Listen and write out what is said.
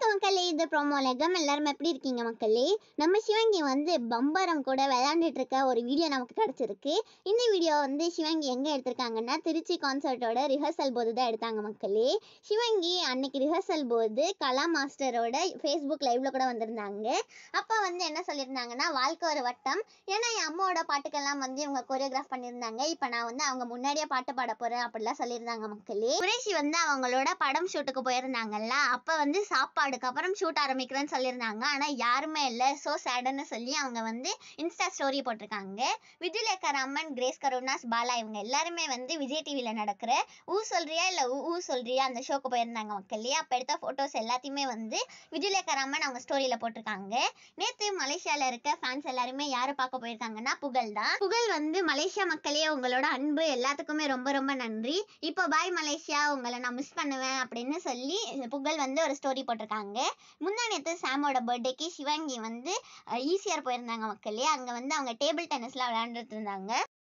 மக்களே, இது ப்ரோமோலகம். எல்லாரும் எப்படி இருக்கீங்க மக்களே? நம்ம சிவங்கி வந்து பம்பரம் கூட விளையாண்டுட்டு இருக்க ஒரு வீடியோ நமக்கு கிடைச்சிருக்கு. இந்த வீடியோ வந்து சிவங்கி எங்க எடுத்திருக்காங்கன்னா திருச்சி கான்சர்ட்டோட ரிஹர்சல் போது தான் எடுத்தாங்க மக்களே. சிவங்கி அன்னைக்கு ரிஹர்சல் போது கலா மாஸ்டரோட ஃபேஸ்புக் லைவ்ல கூட வந்திருந்தாங்க. அப்போ வந்து என்ன சொல்லியிருந்தாங்கன்னா, வாழ்க்கை ஒரு வட்டம், ஏன்னா என் அம்மாவோட பாட்டுக்கெல்லாம் வந்து இவங்க கொரியோகிராஃப் பண்ணியிருந்தாங்க. இப்போ நான் வந்து அவங்க முன்னாடியே பாட்டு பாட போறேன் அப்படிலாம் சொல்லியிருந்தாங்க மக்களே. குரேஷி வந்து அவங்களோட படம் ஷூட்டுக்கு போயிருந்தாங்கல்ல, அப்போ வந்து சாப்பாடுக்கு அப்புறம் ஷூட் ஆரம்பிக்கிறேன்னு சொல்லியிருந்தாங்க. ஆனால் யாருமே இல்லை, ஸோ சேடுன்னு சொல்லி அவங்க வந்து இன்ஸ்டா ஸ்டோரி போட்டிருக்காங்க. விஜயலேகா ராமன், கிரேஸ் கருணாஸ், பாலா இவங்க எல்லாருமே வந்து விஜய் டிவியில் நடக்கிற ஊ சொல்றியா இல்லை ஊ சொல்றியா அந்த ஷோக்கு போயிருந்தாங்க மக்களே. அப்போ எடுத்த ஃபோட்டோஸ் எல்லாத்தையுமே வந்து விஜயலேகா ராமன் அவங்க ஸ்டோரியில் போட்டிருக்காங்க. நேற்று மலேசியாவில் இருக்க ஃபேன்ஸ் எல்லாருமே யாரை பார்க்க போயிருக்காங்கன்னா புகழ் தான். புகழ் வந்து மலேசியா மக்களே, உங்களோட அன்பு எல்லாத்துக்குமே ரொம்ப ரொம்ப நன்றி, இப்போ பாய் மலேசியா, உங்களை நான் மிஸ் பண்ணுவேன் அப்படின்னு சொல்லி புகழ் வந்து ஒரு ஸ்டோரி போட்டிருக்காங்க. முந்தா நேற்று சாமோட பர்த்டேக்கு சிவங்கி வந்து ஈசிஆர் போயிருந்தாங்க மக்களே. அங்கே வந்து அவங்க டேபிள் டென்னிஸ்லாம் விளையாண்டுட்டு இருந்தாங்க.